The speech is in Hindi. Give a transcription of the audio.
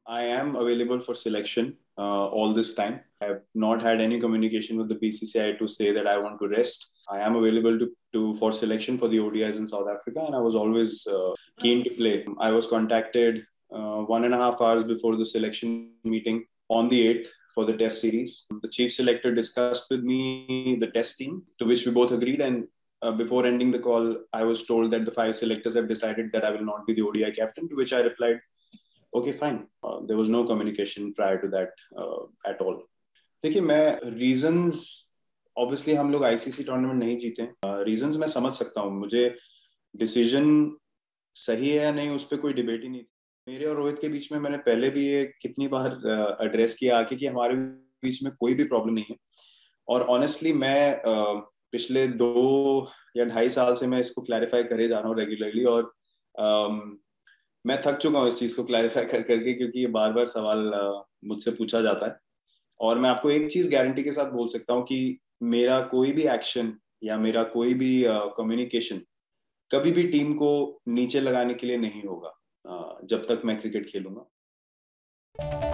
I am available for selection all this time. I have not had any communication with the BCCI to say that I want to rest. I am available to for selection for the ODIs in South Africa, and I was always keen to play. I was contacted 1.5 hours before the selection meeting on the 8th for the test series. The chief selector discussed with me the test team, to which we both agreed, and before ending the call, I was told that the 5 selectors have decided that I will not be the ODI captain, to which I replied, okay, fine. There was no communication prior to that at all. देखिए, मैं रीजंस ऑब्वियसली हम लोग आईसीसी टूर्नामेंट नहीं जीते, रीजंस मैं समझ सकता हूँ. मुझे डिसीजन सही है या नहीं उस पर कोई डिबेट ही नहीं. मेरे और रोहित के बीच में मैंने पहले भी ये कितनी बार एड्रेस किया आके कि हमारे बीच में कोई भी प्रॉब्लम नहीं है. और ऑनेस्टली मैं पिछले 2 या 2.5 साल से मैं इसको क्लैरिफाई करे जा रहा हूँ रेगुलरली, और मैं थक चुका हूँ इस चीज को क्लैरिफाई कर करके, क्योंकि ये बार बार सवाल मुझसे पूछा जाता है. और मैं आपको एक चीज गारंटी के साथ बोल सकता हूँ कि मेरा कोई भी एक्शन या मेरा कोई भी कम्युनिकेशन कभी भी टीम को नीचे लगाने के लिए नहीं होगा जब तक मैं क्रिकेट खेलूंगा.